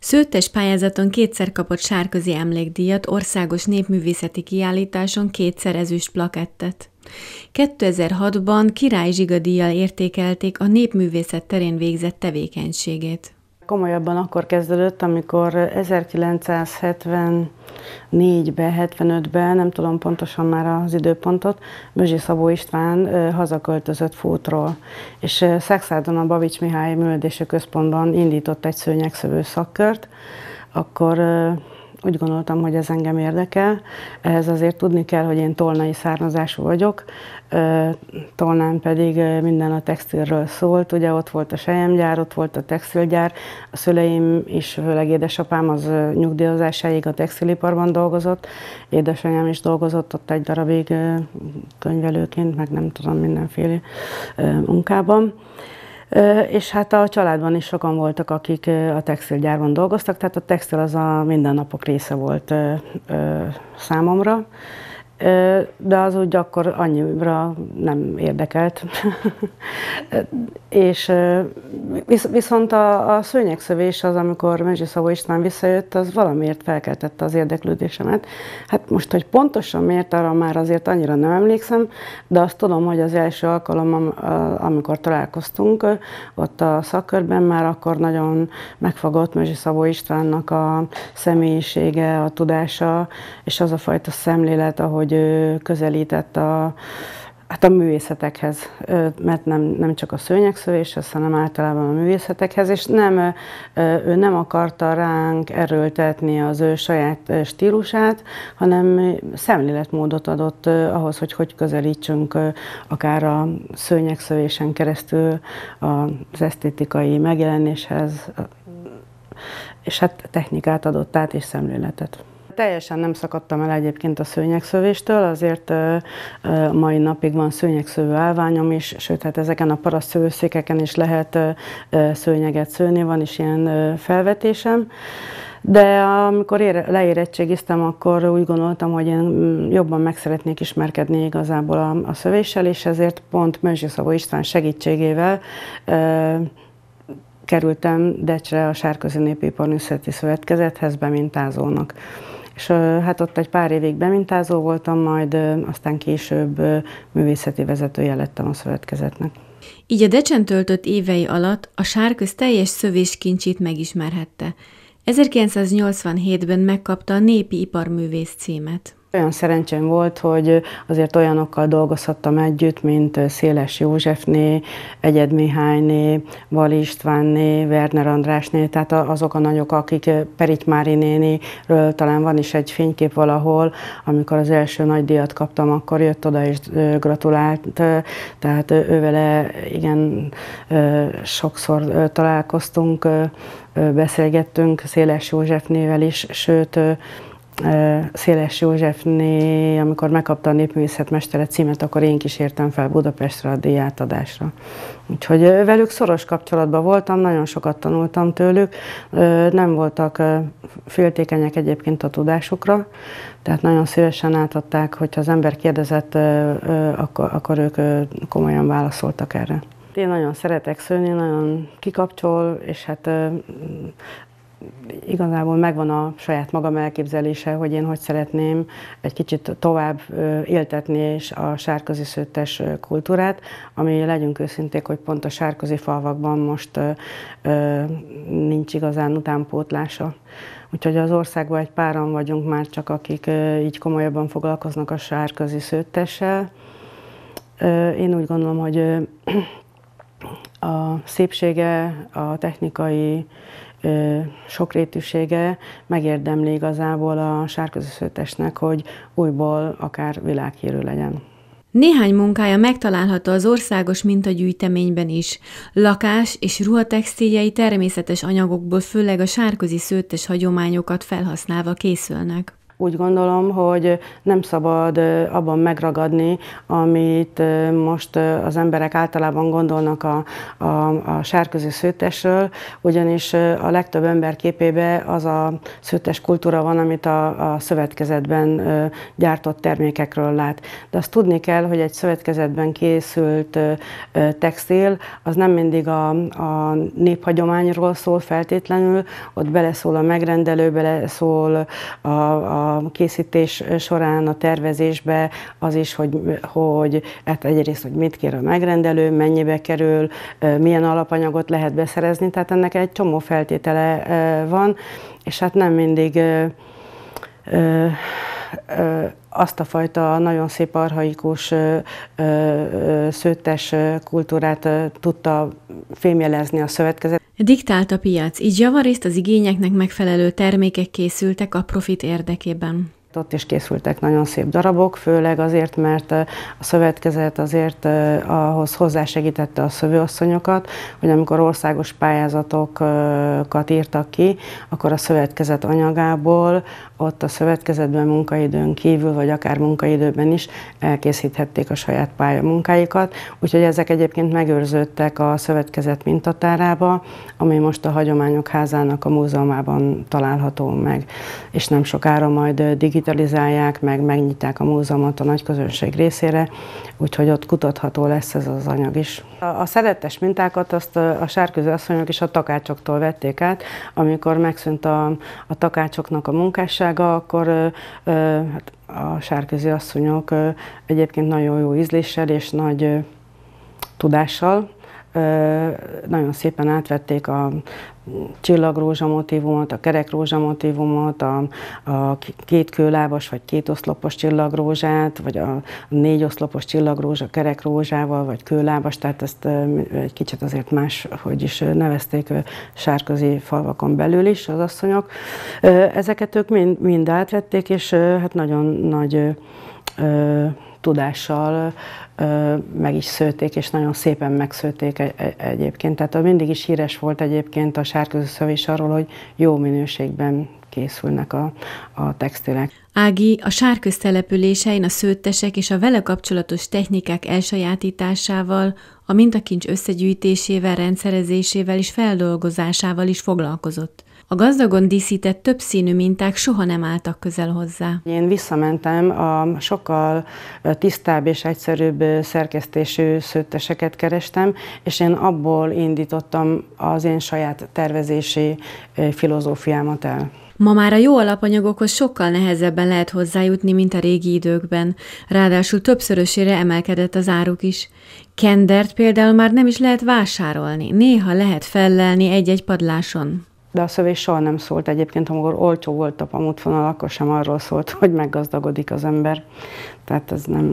Szőttes pályázaton kétszer kapott Sárközi emlékdíjat, országos népművészeti kiállításon kétszer ezüst plakettet. 2006-ban Király Zsiga díjjal értékelték a népművészet terén végzett tevékenységét. Komolyabban akkor kezdődött, amikor 1974-ben, 75-ben, nem tudom pontosan már az időpontot, Bözsi Szabó István hazaköltözött Fótról, és Szekszárdan a Babics Mihály Művelődési Központban indított egy szőnyegszövő szakkört. Akkor úgy gondoltam, hogy ez engem érdekel. Ehhez azért tudni kell, hogy én tolnai származású vagyok. Tolnán pedig minden a textilről szólt. Ugye ott volt a selyemgyár, ott volt a textilgyár. A szüleim is, főleg édesapám, az nyugdíjazásáig a textiliparban dolgozott. Édesanyám is dolgozott ott egy darabig könyvelőként, meg nem tudom, mindenféle munkában. És hát a családban is sokan voltak, akik a textilgyárban dolgoztak, tehát a textil az a mindennapok része volt számomra, de az úgy akkor annyira nem érdekelt. És viszont a szőnyegszövés az, amikor Bözsi Szabó István visszajött, az valamiért felkeltette az érdeklődésemet. Hát most, hogy pontosan miért, arra már azért annyira nem emlékszem, de azt tudom, hogy az első alkalom, amikor találkoztunk ott a szakkörben, már akkor nagyon megfogott Bözsi Szabó Istvánnak a személyisége, a tudása, és az a fajta szemlélet, ahogy közelített a művészetekhez, mert nem csak a szőnyegszövéshez, hanem általában a művészetekhez, és ő nem akarta ránk erőltetni az ő saját stílusát, hanem szemléletmódot adott ahhoz, hogy közelítsünk akár a szőnyegszövésen keresztül az esztétikai megjelenéshez, és hát technikát adott át és szemléletet. Teljesen nem szakadtam el egyébként a szőnyegszövéstől, azért mai napig van szőnyegszövő állványom is, sőt, hát ezeken a parasztszövőszékeken is lehet szőnyeget szőni, van is ilyen felvetésem. De amikor leérettségiztem, akkor úgy gondoltam, hogy én jobban meg szeretnék ismerkedni igazából a szövéssel, és ezért pont Bözsi Szabó István segítségével kerültem Decsre a Sárközi Népiparművészeti Szövetkezethez bemintázónak. És hát ott egy pár évig bemintázó voltam, majd aztán később művészeti vezetője lettem a szövetkezetnek. Így a Decsen töltött évei alatt a Sárköz teljes szövéskincsét megismerhette. 1987-ben megkapta a népi iparművész címet. Olyan szerencsém volt, hogy azért olyanokkal dolgozhattam együtt, mint Széles Józsefné, Egyed Mihályné, Vali Istvánné, Werner Andrásné, tehát azok a nagyok, akik Perity Mári néniről talán van is egy fénykép valahol, amikor az első nagy díjat kaptam, akkor jött oda és gratulált, tehát ővele igen sokszor találkoztunk, beszélgettünk Széles Józsefnével is, sőt, Széles Józsefné, amikor megkapta a népművészetmestere címet, akkor én kísértem fel Budapestre a díjátadásra. Úgyhogy velük szoros kapcsolatban voltam, nagyon sokat tanultam tőlük, nem voltak féltékenyek egyébként a tudásukra, tehát nagyon szívesen átadták, hogyha az ember kérdezett, akkor ők komolyan válaszoltak erre. Én nagyon szeretek szőni, nagyon kikapcsol, és hát igazából megvan a saját magam elképzelése, hogy én hogy szeretném egy kicsit tovább éltetni és a sárközi szőttes kultúrát, ami, legyünk őszinték, hogy pont a sárközi falvakban most nincs igazán utánpótlása. Úgyhogy az országban egy páran vagyunk már csak, akik így komolyabban foglalkoznak a sárközi szőttessel. Én úgy gondolom, hogy a szépsége, a technikai sokrétűsége megérdemli igazából a sárközi szőttesnek, hogy újból akár világhírű legyen. Néhány munkája megtalálható az országos mintagyűjteményben is. Lakás- és ruhatextiljei természetes anyagokból, főleg a sárközi szőttes hagyományokat felhasználva készülnek. úgy gondolom, hogy nem szabad abban megragadni, amit most az emberek általában gondolnak a sárközi szőttesről, ugyanis a legtöbb ember képében az a szőttes kultúra van, amit a szövetkezetben gyártott termékekről lát. De azt tudni kell, hogy egy szövetkezetben készült textil, az nem mindig a néphagyományról szól feltétlenül, ott beleszól a megrendelő, beleszól a készítés során, a tervezésbe az is, hogy hát egyrészt, hogy mit kér a megrendelő, mennyibe kerül, milyen alapanyagot lehet beszerezni, tehát ennek egy csomó feltétele van, és hát nem mindig azt a fajta nagyon szép archaikus szőttes kultúrát tudta fémjelezni a szövetkezet. Diktált a piac, így javarészt az igényeknek megfelelő termékek készültek a profit érdekében. Ott is készültek nagyon szép darabok, főleg azért, mert a szövetkezet azért ahhoz hozzásegítette a szövőasszonyokat, hogy amikor országos pályázatokat írtak ki, akkor a szövetkezet anyagából ott a szövetkezetben munkaidőn kívül, vagy akár munkaidőben is elkészíthették a saját pályamunkáikat, úgyhogy ezek egyébként megőrződtek a szövetkezet mintatárába, ami most a Hagyományok Házának a múzeumában található meg, és nem sokára majd digitalizálják, megnyitják a múzeumot a nagy közönség részére, úgyhogy ott kutatható lesz ez az anyag is. A szedettes mintákat azt a sárközi asszonyok is a takácsoktól vették át, amikor megszűnt a takácsoknak a munkássága, akkor hát a sárközi asszonyok egyébként nagyon jó ízléssel és nagy tudással nagyon szépen átvették a csillagrózsa motívumot, a kerekrózsa motívumot, a két kőlábas vagy két oszlopos csillagrózsát, vagy a négy oszlopos csillagrózsa kerekrózsával, vagy kőlábas, tehát ezt egy kicsit azért más, hogy is nevezték sárközi falvakon belül is az asszonyok. Ezeket ők mind átvették, és hát nagyon nagy tudással meg is szőtték, és nagyon szépen megszőtték egyébként. Tehát mindig is híres volt egyébként a sárközi szövés arról, hogy jó minőségben készülnek a textilek. Ági a sárköz településein a szőttesek és a vele kapcsolatos technikák elsajátításával, a mintakincs összegyűjtésével, rendszerezésével és feldolgozásával is foglalkozott. A gazdagon díszített többszínű minták soha nem álltak közel hozzá. Én visszamentem, a sokkal tisztább és egyszerűbb szerkesztésű szőtteseket kerestem, és én abból indítottam az én saját tervezési filozófiámat el. Ma már a jó alapanyagokhoz sokkal nehezebben lehet hozzájutni, mint a régi időkben. Ráadásul többszörösére emelkedett az áruk is. Kendert például már nem is lehet vásárolni, néha lehet fellelni egy-egy padláson. De a szövés soha nem szólt egyébként, amikor olcsó volt a pamutfonal, akkor sem arról szólt, hogy meggazdagodik az ember. Tehát ez nem...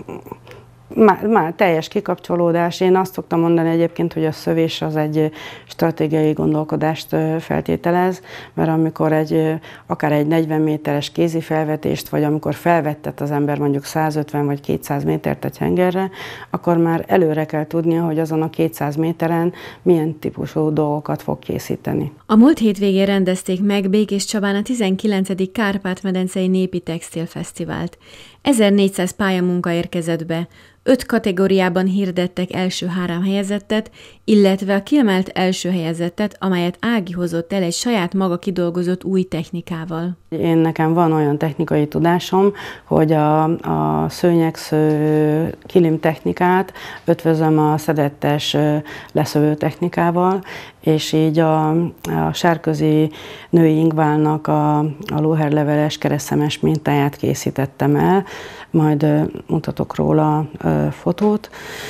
Már teljes kikapcsolódás. Én azt szoktam mondani egyébként, hogy a szövés az egy stratégiai gondolkodást feltételez, mert amikor akár egy 40 méteres kézi felvetést, vagy amikor felvettet az ember mondjuk 150 vagy 200 métert egy hengerre, akkor már előre kell tudnia, hogy azon a 200 méteren milyen típusú dolgokat fog készíteni. A múlt hétvégén rendezték meg Békés Csabán a 19. Kárpát-medencei Népi Textilfesztivált. 1400 pályamunka érkezett be, 5 kategóriában hirdettek első 3 helyezettet, illetve a kiemelt első helyezettet, amelyet Ági hozott el egy saját maga kidolgozott új technikával. Nekem van olyan technikai tudásom, hogy a szőnyegsző kilim technikát ötvözöm a szedettes leszövő technikával, és így a sárközi női ingválnak a lóherleveles keresztemes mintáját készítettem el, majd mutatok róla fotót,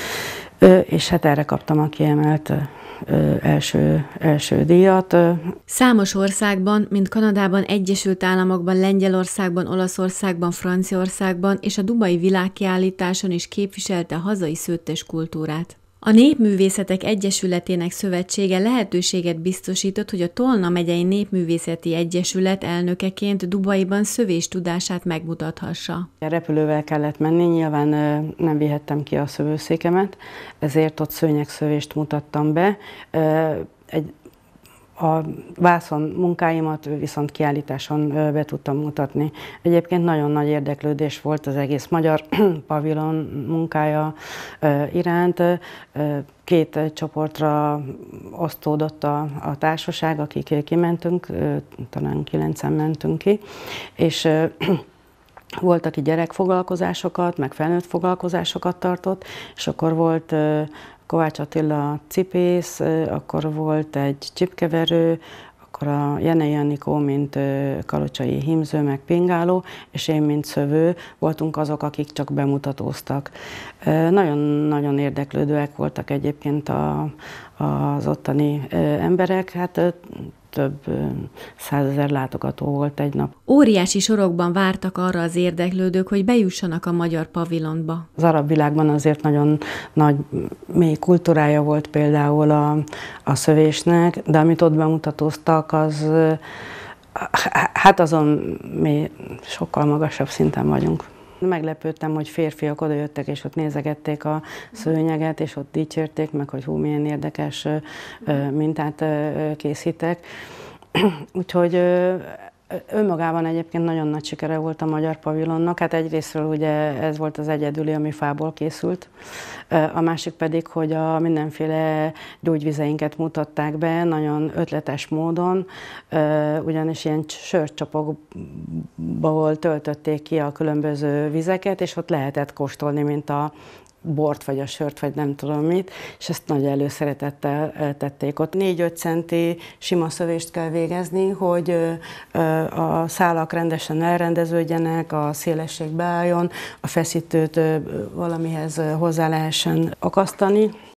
és hát erre kaptam a kiemelt első díjat. Számos országban, mint Kanadában, Egyesült Államokban, Lengyelországban, Olaszországban, Franciaországban és a Dubai világkiállításon is képviselte a hazai szőttes kultúrát. A Népművészetek Egyesületének szövetsége lehetőséget biztosított, hogy a Tolna megyei Népművészeti Egyesület elnökeként Dubaiban szövés tudását megmutathassa. Repülővel kellett menni, nyilván nem vihettem ki a szövőszékemet, ezért ott szőnyegszövést mutattam be. Egy A vászon munkáimat viszont kiállításon be tudtam mutatni. Egyébként nagyon nagy érdeklődés volt az egész magyar pavilon munkája iránt. Két csoportra osztódott a társaság, akik kimentünk, talán 9-en mentünk ki, és volt, aki gyerekfoglalkozásokat, meg felnőtt foglalkozásokat tartott, és akkor volt Kovács Attila cipész, akkor volt egy csipkeverő, akkor a Jenei Anikó, mint kalocsai hímző, meg pingáló, és én, mint szövő, voltunk azok, akik csak bemutatóztak. Nagyon-nagyon érdeklődőek voltak egyébként az ottani emberek, hát több 100 000 látogató volt egy nap. Óriási sorokban vártak arra az érdeklődők, hogy bejussanak a magyar pavilonba. Az arab világban azért nagyon nagy, mély kultúrája volt például a szövésnek, de amit ott bemutatóztak, az hát azon mi sokkal magasabb szinten vagyunk. Meglepődtem, hogy férfiak odajöttek, és ott nézegették a szőnyeget, és ott dicsérték meg, hogy hú, milyen érdekes mintát készítek. Úgyhogy önmagában egyébként nagyon nagy sikere volt a magyar pavilonnak. Hát egyrésztről ugye ez volt az egyedüli, ami fából készült. A másik pedig, hogy a mindenféle gyógyvizeinket mutatták be nagyon ötletes módon, ugyanis ilyen sörcsapokból töltötték ki a különböző vizeket, és ott lehetett kóstolni, mint a bort, vagy a sört, vagy nem tudom mit, és ezt nagy előszeretettel tették ott. 4-5 centi sima szövést kell végezni, hogy a szálak rendesen elrendeződjenek, a szélesség beálljon, a feszítőt valamihez hozzá lehessen akasztani.